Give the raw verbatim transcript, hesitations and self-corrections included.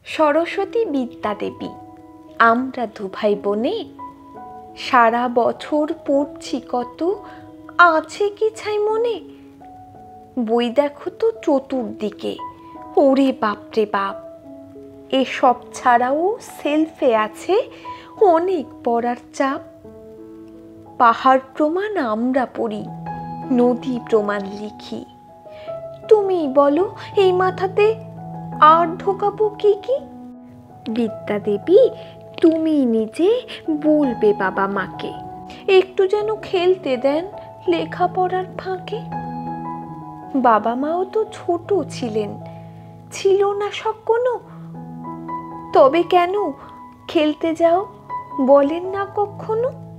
সরস্বতী বিদ্যা দেবী আমরা দুভাই বোনে সারা বছর পড়ছি কত, আছে কি ছাই মনে। বই দেখো তো চতুর্দিকে, ওরে বাপরে বাপ। এসব ছাড়াও সেলফে আছে অনেক পড়ার চাপ। পাহাড় প্রমাণ আমরা পড়ি, নদী প্রমাণ লিখি। তুমি বলো এই মাথাতে আর ঢোকাবো কি কি? বিদ্যা দেবী তুমি নিজে বলবে বাবা মাকে, একটু যেন খেলতে দেন লেখাপড়ার ফাঁকে। বাবা মাও তো ছোট ছিলেন, ছিল না শখ কোনো। তবে কেন খেলতে যাও বলেন না কখনো?